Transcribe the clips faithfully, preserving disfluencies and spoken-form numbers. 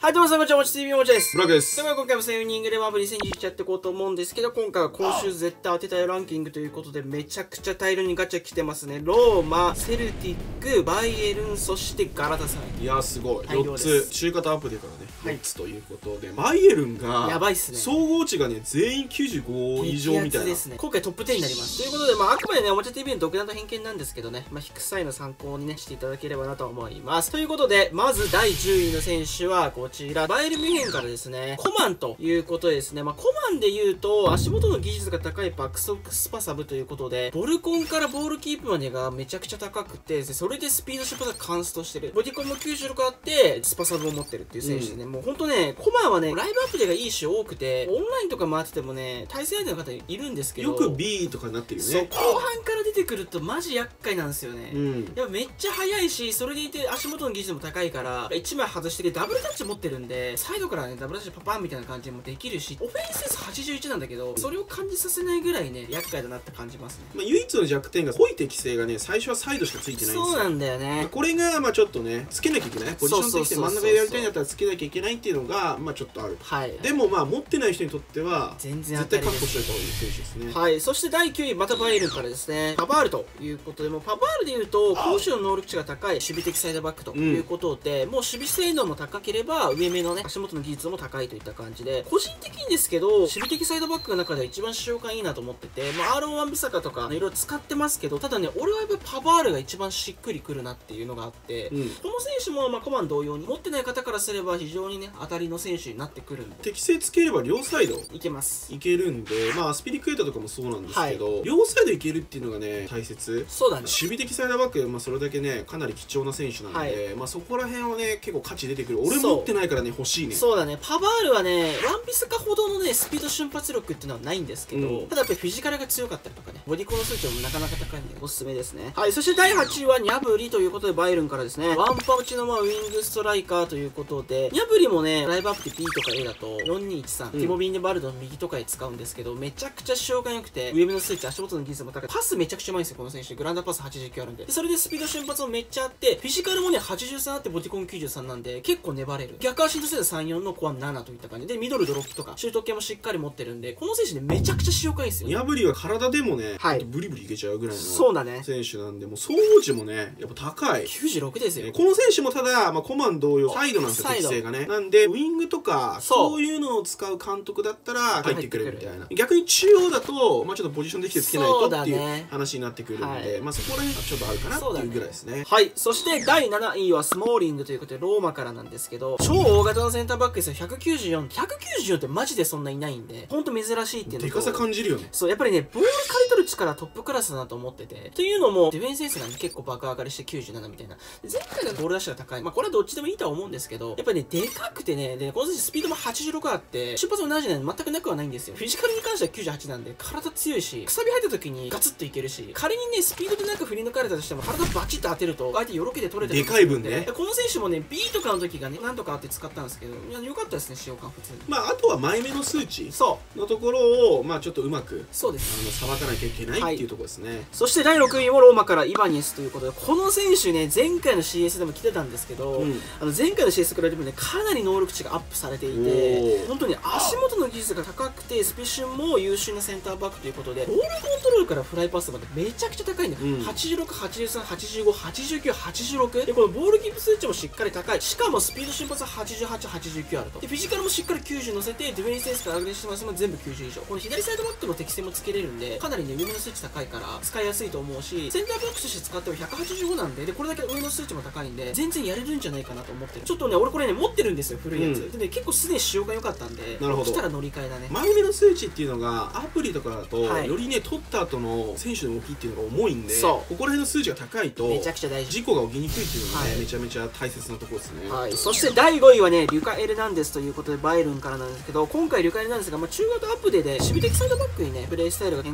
はい、どうもさんこんにちは、もち ティービー もちです。 ブラックです。 では今回もセーブニングレバーブにせんにじゅういちやっていこうと思うんですけど、今回は今週絶対当てたいランキングということで、めちゃくちゃ大量にガチャ来てますね。ローマ、セルティック、バイエルン、そしてガラタサライ。 いやーすごい。よっつ、中型アップデからね、 はい、 よっつということで、バイエルンが、 やばいっすね。 総合値がね、全員きゅうじゅうご以上みたいな。 ですね。今回トップじゅうになります。ということで、まあ、あくまでね、おもちゃ ティービー の独断と偏見なんですけどね、まあ、引く際の参考にね、していただければなと思います。ということで、まずだいじゅういの選手はこちら、バイエルンミュンヘンからですね、コマンということですね。まあ、コマンで言うと、足元の技術が高い爆速スパサブということで、ボルコンからボールキープまでがめちゃくちゃ高くて、それでスピードシュパサカンストしてる。ボディコンもきゅうじゅうろくあって、スパサブを持ってるっていう選手でね、うん、もうほんとね、コマンはね、ライブアップデがいい種多くて、オンラインとか回っててもね、対戦相手の方いるんですけど、 よく ビー とかになってるよね。 そう、後半から出てくるとマジ厄介なんですよね。うん、やっぱめっちゃ速いし、それでいて足元の技術も高いから、いちまい外してダブルタッチ持ってるんで、サイドからね、ダブルタッチパパンみたいな感じもできるし、オフェンスはちじゅういちなんだけど、それを感じさせないぐらいね、厄介だなって感じますね。 まあ、唯一の弱点が濃い適性がね、最初はサイドしかついてないんですよ。 そうなんだよね。 これが、まあちょっとね、つけなきゃいけない。ポジション的に真ん中でやりたいんだったらつけなきゃいけないっていうのが、まあちょっとある。はい。でもまあ持ってない人にとっては、全然絶対確保しといた方がいい選手ですね。はい。 そしてだいきゅうい、またバイエルンからですね、パバールということで、もうパバールで言うと、攻守の能力値が高い守備的サイドバックということで、うん、もう守備性能も高ければ、上目のね、足元の技術も高いといった感じで、個人的にですけど、守備的サイドバックの中では一番使用感いいなと思ってて、まあ、アーロンワンビサカとか、いろいろ使ってますけど、ただね、俺はやっぱりパバールが一番しっくりくるなっていうのがあって、うん、この選手も、まあ、コマン同様に、持ってない方からすれば非常にね、当たりの選手になってくるんで。 適性つければ両サイドいけます。 いけるんで、まあ、スピリクエータとかもそうなんですけど、はい、両サイドいけるっていうのがね、大切。そうだね。守備的サイドバック、まあ、それだけね、かなり貴重な選手なんで、はい、まあ、そこら辺はね、結構価値出てくる。俺持ってないからね、欲しいね。 そうだね。パバールはね、ワンピスカほどのね、スピード瞬発力っていうのはないんですけど、うん、ただやっぱりフィジカルが強かったりとかね、ボディコンの数値もなかなか高いんで、おすすめですね。はい、そしてだいはちいはニャブリということで、バイエルンからですね、ワンパウチのまあウィングストライカーということで、ニャブリもね、ライブアップで B とか A だと、よんにいちさん、うん、ティモビンデバルドの右とかで使うんですけど、めちゃくちゃ使用感良くて、上目の数値、足元の技術も高い。パスめちゃくちゃうまいんですよ、この選手。グランダーパスはちじゅうきゅうあるんで。でそれでスピード瞬発もめっちゃあって、フィジカルもね、はちじゅうさんあって、ボディコンきゅうじゅうさんなんで、結構粘れる。逆足のせいでさんじゅうよんのコアななといった感じで、ミドルドロップとか、シュート系もしっかり持ってるんで、この選手ね、めちゃくちゃ使用感いいんですよ。 ニャブリは体でもね、はい、ブリブリいけちゃうぐらいのそうだね選手なんで、もう総合値もね、やっぱ高い。 きゅうじゅうろくですよ。 この選手もただ、まあ、コマン同様、サイドなんですよ、適性がね。なんで、ウィングとか、そういうのを使う監督だったら、入ってくるみたいな。逆に中央だと、まあちょっとポジションできてつけないとっていう話になってくるんで、まあそこら辺はちょっとあるかなっていうぐらいですね。 はい。そしてだいなないはスモーリングということで、ローマからなんですけど、超大型のセンターバックですよ。ひゃくきゅうじゅうよん。ひゃくきゅうじゅうよんってマジでそんないないんで、ほんと珍しいっていうのと。 でかさ感じるよね。 そう、やっぱりね、ボール刈り取る力トップクラスだなと思ってて。というのも、ディフェンスセンスがね、結構爆上がりしてきゅうじゅうななみたいな。前回のボールダッシュが高い。まあこれはどっちでもいいとは思うんですけど、やっぱりね、でかくてね、で、この選手スピードもはちじゅうろくあって、出発もななじゅうなな全くなくはないんですよ。フィジカルに関してはきゅうじゅうはちなんで、体強いし、くさび入った時にガツッといけるし、仮にね、スピードでなんか振り抜かれたとしても、体バチッと当てると、相手よろけで取れたりでかい分ね。 この選手もね、B とかの時がね、なんとかあって使ったんですけど、いや、良かったですね、使用感普通に。 まあ、あとは前目の数値のところを、まあ、ちょっとうまく、 そうです。 あの、さばかなきゃいけないっていうところですね。はい、 そしてだいろくいもローマからイバニエスということで、この選手ね、前回の シーエス でも来てたんですけど、うん、あの前回の シーエス からでもね、かなり能力値がアップされていて、本当に足元の技術が高くて、スペシュンも優秀なセンターバックということで、ボールコントロールからフライパスまでめちゃくちゃ高いんだよ。うん、はちじゅうろく、はちじゅうさん、はちじゅうご、はちじゅうきゅう、はちじゅうろく。で、このボールキープ数値もしっかり高い。しかもスピード瞬発ははちじゅうはち、はちじゅうきゅうあると。で、フィジカルもしっかりきゅうじゅう乗せて、ディフェンスセンスからアグレッシブマスも全部きゅうじゅう以上。この左サイドバックの適性もつけれるんで、かなりね、上の数値高いから、使いやすいと思うし、センターバックとして使ってもひゃくはちじゅうごなんで、で、これだけ上の数値も高いんで、全然やれるんじゃないかなと思ってる。ちょっとね、俺これね、持ってるんですよ、古いやつ。うん、でね、結構すでに使用感良かったんで、なるほど。来たら乗り換えだね。 前目の数値っていうのが、アプリとかだと、はい、よりね、取った後の選手の動きっていうのが重いんで、そう。ここら辺の数値が高いと、 めちゃくちゃ大事。 事故が起きにくいっていうのがね、はい、めちゃめちゃ大切なところですね。 はい。そしてだいごいはね、リュカ・エルナンデスということで、バイエルンからなんですけど、今回リュカ・エルナンデスが、まあ、中型アップデで、守備的サイドバックにね、プレイスタイルが変更された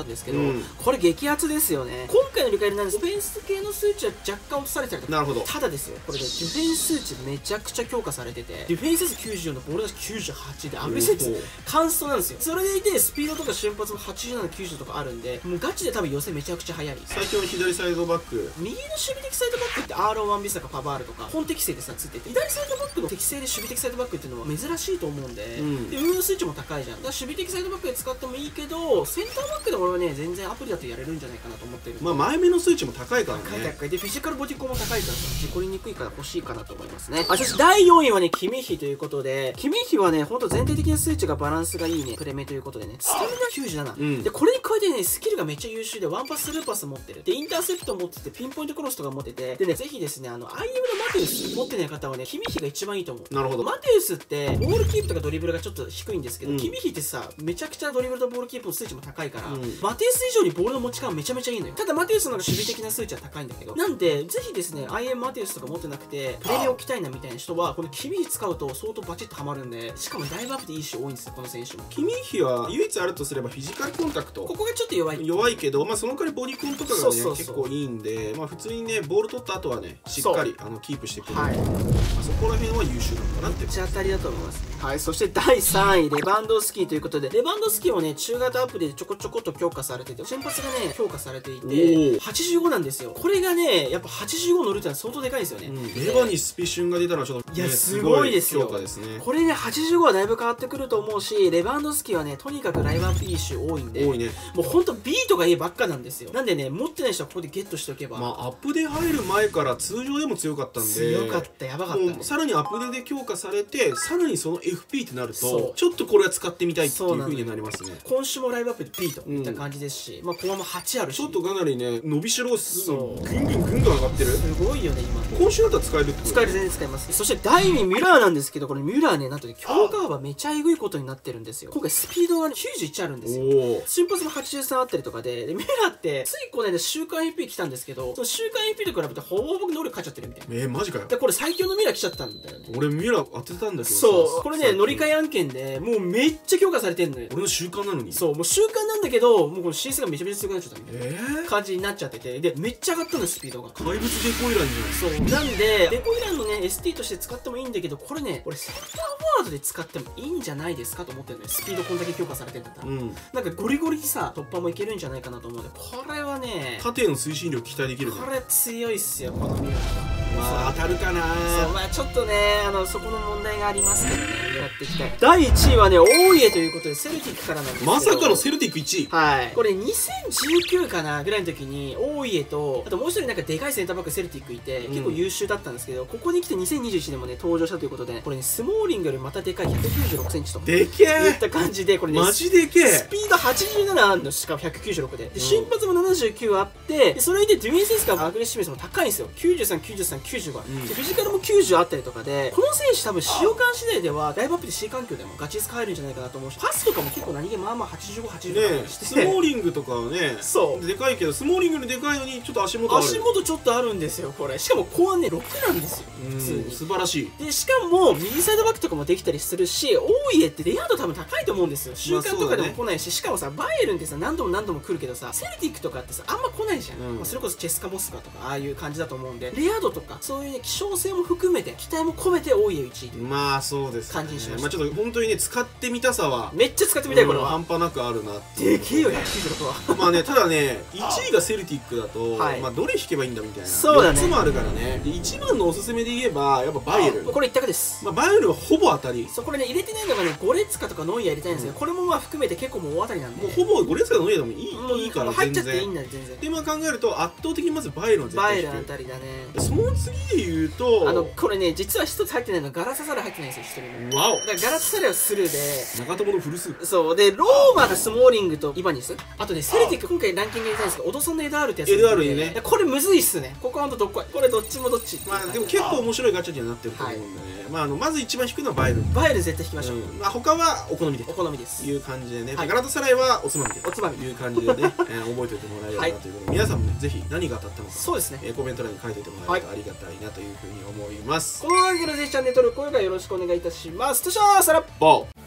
んですけど、うん、これ激アツですよね。今回のリカエルなんです。オフェンス系の数値は若干落とされたりとか。 なるほど。 ただですよ、これでディフェンス数値めちゃくちゃ強化されてて、ディフェンス数きゅうじゅうよんのボール出しきゅうじゅうはちでアグレッシブ率カンストなんですよ。それでいてスピードとか瞬発もはちじゅうなな、きゅうじゅうとかあるんで、もうガチで多分寄せめちゃくちゃ速い。 最強の左サイドバック、 右の守備的サイドバックって アーロンワン ビスとかパバールとか本適性でさついてて、左サイドバックの適性で守備的サイドバックっていうのは珍しいと思うんで、うん、で上の数値も高いじゃん。だから守備的サイドバックで使ってもいいけど、センターバックで俺はね全然アプリだとやれるんじゃないかなと思ってる。 まあ前目の数値も高いからね。 高い高いでフィジカルボディコンも高いからさ、事故りにくいから欲しいかなと思いますね。あ、そしてだいよんいはねキミヒということで、キミヒはねほんと全体的な数値がバランスがいいねプレメということでね、スタミナきゅうじゅうなな、うん、でこれに加えてねスキルがめっちゃ優秀で、ワンパススルーパス持ってるで、インターセプト持ってて、ピンポイントクロスとか持ってて、でねぜひですねあの アイエム のマテウス持ってない方はねキミヒが一番いいと思う。 なるほど。 マテウスってボールキープとかドリブルがちょっと低いんですけど、うん、キミヒってさめちゃくちゃドリブルとボールキープの数値も高いから、うん、マテウス以上にボールの持ち感めちゃめちゃいいのよ。ただマテウスの方が守備的な数値は高いんだけど、なんでぜひですね アイエム マテウスとか持ってなくてプレミを置きたいなみたいな人はこのキミヒ使うと相当バチッとハマるんで、しかもだいぶアップでいい種多いんですよこの選手も。 キミヒは唯一あるとすればフィジカルコンタクト、 ここがちょっと弱い弱いけど、まあその代わりボディコンとかがね結構いいんで、まあ普通にねボール取った後はねしっかりあのキープしてくる、はい、まあそこら辺は優秀なのかなって。 めっちゃ当たりだと思います。はい、そしてだいさんいレバンドフスキーということで、レバンドフスキーもね中型アプリでちょこちょこっと強化されてて、先発がね強化されていてはちじゅうごなんですよ。これがねやっぱはちじゅうご乗るってのは相当でかいですよね、うん、 レバにスピシュンが出たのはちょっと、ね、 いやすごいですよ。 強化ですね。 これねはちじゅうごはだいぶ変わってくると思うし、レバンドフスキーはねとにかくライバー P 種多いんで、 多いね。 もうほんと ビートがいいばっかなんですよ。なんでね持ってない人はここでゲットしておけば、 まあアップデ入る前から通常でも強かったんで、 強かった、やばかった、ね、 さらにアップデで強化されて、さらにその エフピー ってなるとちょっとこれは使ってみたいっていう風になりますね。 今週もライブアップで P といった感じですし、うん、まあコマもはちあるし、 ちょっとかなりね伸びしろがすぐんぐんぐんぐんぐん上がってる。 すごいよね今。 今週だったら使えるってこと？ 使える、全然使えます。そしてだいにミュラーなんですけど、これミュラーねなんとね強化幅めちゃえぐいことになってるんですよ。今回スピードがねきゅうじゅういちあるんですよ。瞬発もはちじゅうさんあったりとかで、でミュラーってついこの間週間 エフピー 来たんですけど、その週間 エフピー と比べてほぼほぼ能力勝っちゃってるみたいな。 えー、マジかよ。 でこれ最強のミュラー来ちゃったんだよね。 俺ミュラー当てたんだけどさ、 そうこれね乗り換え案件でもうめっちゃ強化されてんのよ。 俺の習慣なのに。そうもう習慣なんだけど、もうこの シーエス がめちゃめちゃ強くなっちゃったみたいな、 えー、 感じになっちゃってて、でめっちゃ上がったのスピードが。 怪物デコイランじゃない。そうなんでデコイランのね エスティー として使ってもいいんだけど、これね俺センターフォワードで使ってもいいんじゃないですかと思ってるのよ。スピードこんだけ強化されてんだったら、うん、なんかゴリゴリさ突破もいけるんじゃないかなと思うんで、これはね縦の推進力期待できるね。 これ強いっすよこのミュラーは。 まあ当たるかな。 そうまあちょっとねあのそこの問題がありますけどね、やっていきたい。だいいちいはね大家ということでセルティックからなんですけど、 まさかのセルティックいちい。 はい、これにせんじゅうきゅうかなぐらいの時に大家とあともう一人なんかでかいセンターバックセルティックいて、うん、結構優秀だったんですけど、ここに来てにせんにじゅういちねんもね登場したということで、これねスモーリングよりまたでかいひゃくきゅうじゅうろくセンチとでけえいった感じで、これねマジでけえスピードはちじゅうななあるの、しかもひゃくきゅうじゅうろくで、で瞬発もななじゅうきゅうあって、でそれでディフェンスですからアグレッシブネスも高いんですよ。きゅうじゅうさん、きゅうじゅうさん、きゅうじゅうご、うん、でフィジカルもきゅうじゅうあったりとかで、この選手多分使用感次第ではライブアップで C 環境でもガチ使えるんじゃないかなと思うし、パスとかも結構何気まあまあはちじゅうご、はちじゅうごとかして、 スモーリングとかはねそうでかいけど、スモーリングよりでかいのにちょっと足元ある。 足元ちょっとあるんですよこれ。しかも後半ねろくなんですよ普通に。 素晴らしい。 でしかも右サイドバックとかもできたりするし、大家ってレア度多分高いと思うんですよ。週間とかでも来ないし、しかもさバイエルンってさ何度も何度も来るけどさ、セルティックとかってさあんま来ないじゃん、うん、まあそれこそチェスカモスカとかああいう感じだと思うんで、レア度とかそういうね希少性も含めて期待も込めて大家いちいというまあそうですね感じにしました。 まあちょっと本当にね使ってみたさはめっちゃ使ってみたいこれは半端なくあるなっでて。 けえよひゃくきゅうじゅうろくはまあねただねいちいがセルティックだと、はい、まあどれ引けばいいんだみたいなそうだねよっつもあるからね。でいちばんのおすすめで言えばやっぱバイエルン、 これ一択です。 まあバイエルンはほぼ当たり。 そうこれね入れてないのがねゴレツカとかノイアー入れたいんですけど、うん、これもまあ含めて結構もう大当たりなんで、 もうほぼゴレツカとノイアーでもいい、うん、いいから入っちゃっていいんだよ全然。 で今考えると圧倒的にまずバイエルンは絶対引く。 バイエルン当たりだね。 その次で言うとあのこれね実は一つ入ってないのガラササレ入ってないんですよ一人も。 わお。 だからガラササレはスルーで長友のフルスそうでローマがスモーリングとイバニス、あとねセルティック今回ランキング入れたいんですけどオドソンのエドアールってやつ。 エドアールにねこれむずいっすね。ここはほんとどっこい。これどっちもどっち。 まあでも結構面白いガチャにはなってると思うんでね、はい、まああのまず一番低いのはバイエルン。 バイエルン絶対引きましょう、うん、 まあ他はお好みでお好みですいう感じでね、 はい、 ガラタサライはおつまみでおつまみいう感じでね、えー、覚えておいてもらえればなということで、はい、皆さんもねぜひ何が当たったのかそうですね、 えー、コメント欄に書いておいてもらえるとありがたいなというふうに思います。 この番組のぜひチャンネル登録高評価よろしくお願いいたします。としゃーさらっボー